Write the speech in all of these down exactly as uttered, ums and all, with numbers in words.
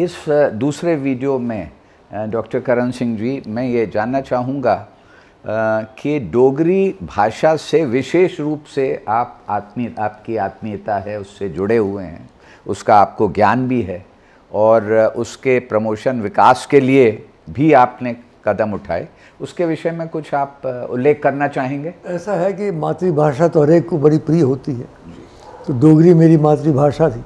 इस दूसरे वीडियो में डॉक्टर करण सिंह जी, मैं ये जानना चाहूँगा कि डोगरी भाषा से विशेष रूप से आप आत्मीय आपकी आत्मीयता है, उससे जुड़े हुए हैं, उसका आपको ज्ञान भी है और उसके प्रमोशन विकास के लिए भी आपने कदम उठाए, उसके विषय में कुछ आप उल्लेख करना चाहेंगे? ऐसा है कि मातृभाषा तो हर एक को बड़ी प्रिय होती है, तो डोगरी मेरी मातृभाषा थी,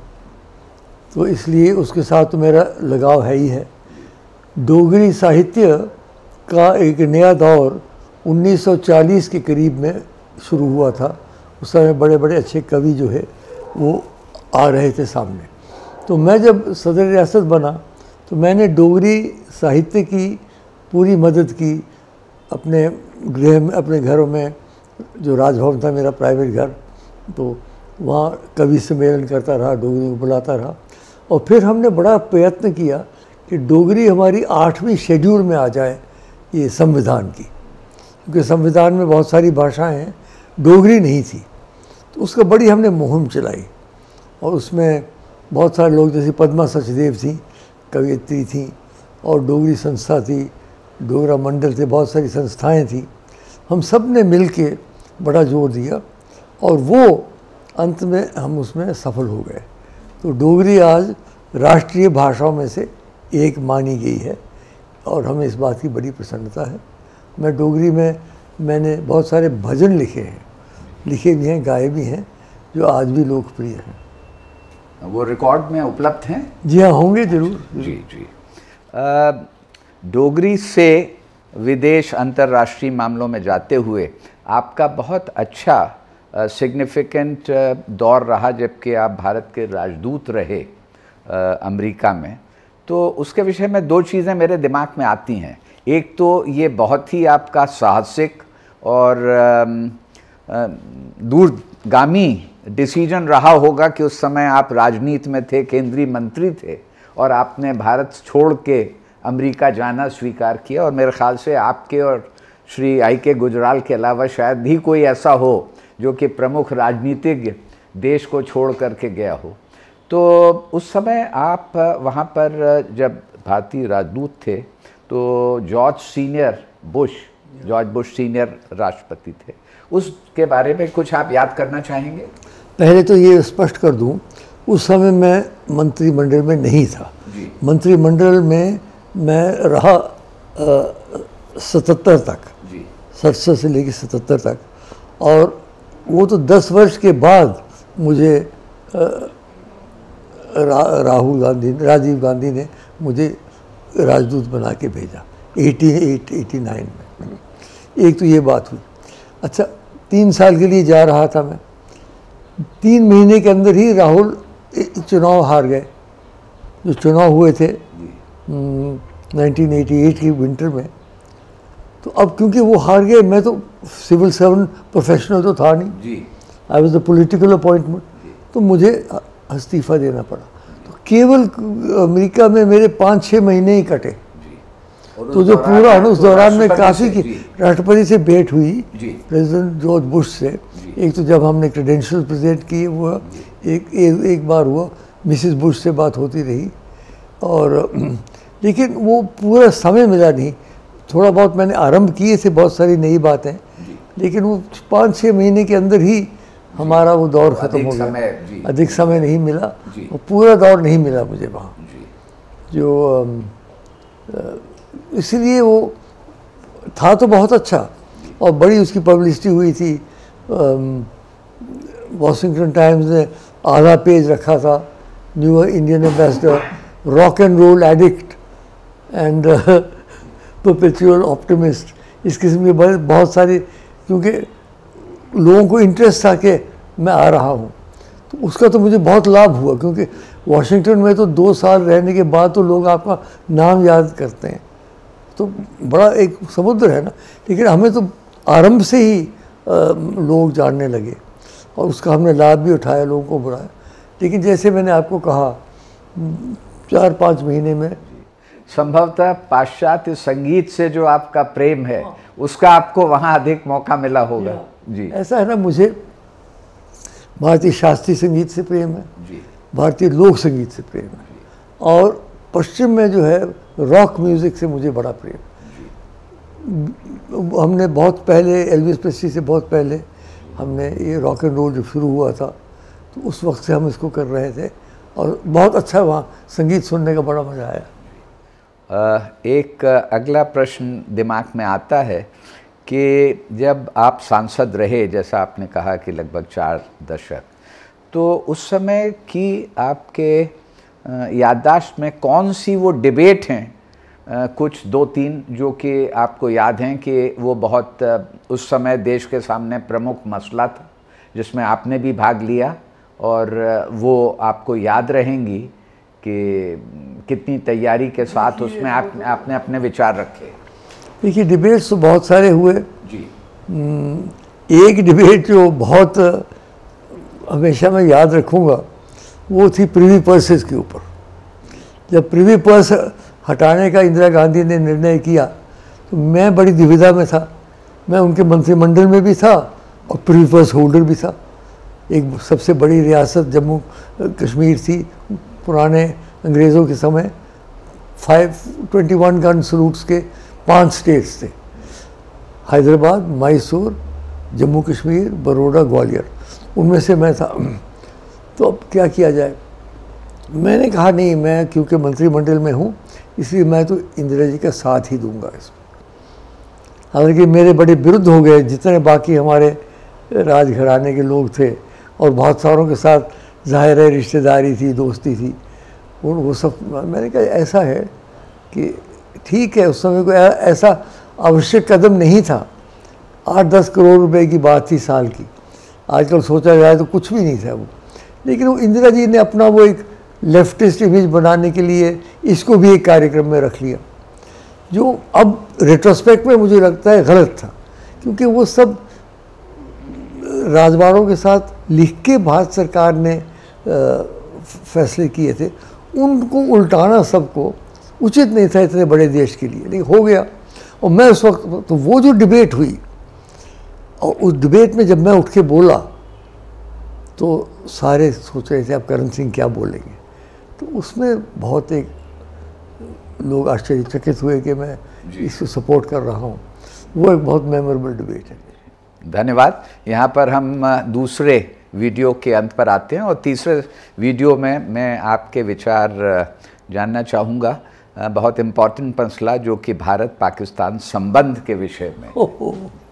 तो इसलिए उसके साथ तो मेरा लगाव है ही है। डोगरी साहित्य का एक नया दौर उन्नीस सौ चालीस के करीब में शुरू हुआ था। उस समय बड़े बड़े अच्छे कवि जो है वो आ रहे थे सामने। तो मैं जब सदर रियासत बना तो मैंने डोगरी साहित्य की पूरी मदद की। अपने गृह में, अपने घरों में, जो राजभवन था मेरा प्राइवेट घर, तो वहाँ कवि सम्मेलन करता रहा, डोगरी को बुलाता रहा। और फिर हमने बड़ा प्रयत्न किया कि डोगरी हमारी आठवीं शेड्यूल में आ जाए, ये संविधान की, क्योंकि संविधान में बहुत सारी भाषाएं हैं, डोगरी नहीं थी। तो उसका बड़ी हमने मुहिम चलाई और उसमें बहुत सारे लोग, जैसे पद्मा सचदेव थी, कवियत्री थी, और डोगरी संस्था थी, डोगरा मंडल थे, बहुत सारी संस्थाएं थी। हम सब ने मिल के बड़ा जोर दिया और वो अंत में हम उसमें सफल हो गए। तो डोगरी आज राष्ट्रीय भाषाओं में से एक मानी गई है और हमें इस बात की बड़ी प्रसन्नता है। मैं डोगरी में मैंने बहुत सारे भजन लिखे हैं, लिखे भी हैं, गाए भी हैं, जो आज भी लोकप्रिय हैं। वो रिकॉर्ड में उपलब्ध हैं? जी हाँ, होंगे जरूर। जी जी। आ, डोगरी से विदेश अंतर्राष्ट्रीय मामलों में जाते हुए आपका बहुत अच्छा सिग्निफिकेंट दौर रहा, जबकि आप भारत के राजदूत रहे आ, अमेरिका में। तो उसके विषय में दो चीज़ें मेरे दिमाग में आती हैं। एक तो ये बहुत ही आपका साहसिक और दूरगामी डिसीजन रहा होगा कि उस समय आप राजनीति में थे, केंद्रीय मंत्री थे और आपने भारत छोड़ के अमेरिका जाना स्वीकार किया। और मेरे ख्याल से आपके और श्री आई के गुजराल के अलावा शायद ही कोई ऐसा हो जो कि प्रमुख राजनीतिज्ञ देश को छोड़ करके गया हो। तो उस समय आप वहाँ पर जब भारतीय राजदूत थे तो George senior Bush George Bush senior राष्ट्रपति थे, उसके बारे में कुछ आप याद करना चाहेंगे? पहले तो ये स्पष्ट कर दूं, उस समय मैं मंत्रिमंडल में नहीं था। मंत्रिमंडल में मैं रहा सतहत्तर तक, सड़सठ से लेकर सतहत्तर तक, और वो तो दस वर्ष के बाद मुझे रा, राहुल गांधी राजीव गांधी ने मुझे राजदूत बना के भेजा अठासी नवासी में। एक तो ये बात हुई। अच्छा, तीन साल के लिए जा रहा था मैं, तीन महीने के अंदर ही राहुल चुनाव हार गए, जो चुनाव हुए थे नाइनटीन एटी एट की विंटर में। तो अब क्योंकि वो हार गए, मैं तो सिविल सर्वेंट प्रोफेशनल तो था नहीं, I was the political appointment, तो मुझे इस्तीफा देना पड़ा। तो केवल अमेरिका में मेरे पाँच छः महीने ही कटे। तो जो पूरा उस दौरान में काफ़ी की राष्ट्रपति से भेंट हुई, प्रेसिडेंट जॉर्ज बुश से। एक तो जब हमने क्रेडेंशियल प्रेजेंट किए हुआ, एक, एक एक बार हुआ, मिसिस बुश से बात होती रही, और लेकिन वो पूरा समय मिला नहीं। थोड़ा बहुत मैंने आरंभ किए थे, बहुत सारी नई बातें, लेकिन वो पाँच छः महीने के अंदर ही हमारा वो दौर ख़त्म हो गया। अधिक समय नहीं मिला, वो पूरा दौर नहीं मिला मुझे वहाँ, जो इसलिए वो था तो बहुत अच्छा और बड़ी उसकी पब्लिसिटी हुई थी। वॉशिंगटन टाइम्स ने आधा पेज रखा था, new Indian ambassador, rock and roll addict and perpetual optimist, इस किस्म के बहुत सारी, क्योंकि लोगों को इंटरेस्ट था कि मैं आ रहा हूँ। तो उसका तो मुझे बहुत लाभ हुआ, क्योंकि वॉशिंगटन में तो दो साल रहने के बाद तो लोग आपका नाम याद करते हैं, तो बड़ा एक समुद्र है ना। लेकिन हमें तो आरंभ से ही आ, लोग जानने लगे और उसका हमने लाभ भी उठाया, लोगों को बढ़ाया। लेकिन जैसे मैंने आपको कहा, चार पाँच महीने में संभवतः पाश्चात्य संगीत से जो आपका प्रेम है, उसका आपको वहाँ अधिक मौका मिला होगा। जी, ऐसा है ना, मुझे भारतीय शास्त्रीय संगीत से प्रेम है, भारतीय लोक संगीत से प्रेम है, और पश्चिम में जो है रॉक म्यूज़िक से मुझे बड़ा प्रेम। हमने बहुत पहले एल्विस प्रेस्ली से बहुत पहले हमने ये रॉक एंड रोल जब शुरू हुआ था तो उस वक्त से हम इसको कर रहे थे और बहुत अच्छा वहाँ संगीत सुनने का बड़ा मज़ा आया। एक अगला प्रश्न दिमाग में आता है कि जब आप सांसद रहे, जैसा आपने कहा कि लगभग चार दशक, तो उस समय की आपके याददाश्त में कौन सी वो डिबेट हैं, कुछ दो तीन जो कि आपको याद हैं कि वो बहुत उस समय देश के सामने प्रमुख मसला था जिसमें आपने भी भाग लिया और वो आपको याद रहेंगी कि कितनी तैयारी के साथ उसमें आप, आपने अपने विचार रखे? देखिए, डिबेट्स तो बहुत सारे हुए जी। एक डिबेट जो बहुत हमेशा मैं याद रखूँगा वो थी प्रिवी पर्सेस के ऊपर। जब प्रिवी पर्स हटाने का इंदिरा गांधी ने निर्णय किया तो मैं बड़ी दुविधा में था। मैं उनके मंत्रिमंडल में भी था और प्रिवी पर्स होल्डर भी था। एक सबसे बड़ी रियासत जम्मू कश्मीर थी पुराने अंग्रेज़ों के समय। Five twenty one gun salutes के पांच स्टेट्स थे, हैदराबाद, मैसूर, जम्मू कश्मीर, बड़ौदा, ग्वालियर, उनमें से मैं था। तो अब क्या किया जाए? मैंने कहा नहीं, मैं क्योंकि मंत्रिमंडल में हूँ इसलिए मैं तो इंदिरा जी का साथ ही दूंगा इसमें। हालांकि मेरे बड़े विरुद्ध हो गए जितने बाकी हमारे राजघराने के लोग थे और बहुत सारों के साथ ज़ाहिर है रिश्तेदारी थी, दोस्ती थी, और वो सब। मैंने कहा ऐसा है कि ठीक है, उस समय कोई ऐसा आवश्यक कदम नहीं था। आठ दस करोड़ रुपए की बात थी साल की, आजकल सोचा जाए तो कुछ भी नहीं था वो। लेकिन वो इंदिरा जी ने अपना वो एक लेफ्टिस्ट इमेज बनाने के लिए इसको भी एक कार्यक्रम में रख लिया, जो अब रेट्रोस्पेक्ट में मुझे लगता है गलत था, क्योंकि वो सब राजवाड़ों के साथ लिख के भारत सरकार ने फैसले किए थे, उनको उल्टाना सबको उचित नहीं था इतने बड़े देश के लिए, लेकिन हो गया। और मैं उस वक्त तो वो जो डिबेट हुई, और उस डिबेट में जब मैं उठ के बोला तो सारे सोच रहे थे अब करण सिंह क्या बोलेंगे। तो उसमें बहुत एक लोग आश्चर्यचकित हुए कि मैं इसको सपोर्ट कर रहा हूँ। वो एक बहुत मेमोरेबल डिबेट है। धन्यवाद। यहाँ पर हम दूसरे वीडियो के अंत पर आते हैं और तीसरे वीडियो में मैं आपके विचार जानना चाहूँगा बहुत इम्पॉर्टेंट मसला जो कि भारत पाकिस्तान संबंध के विषय में।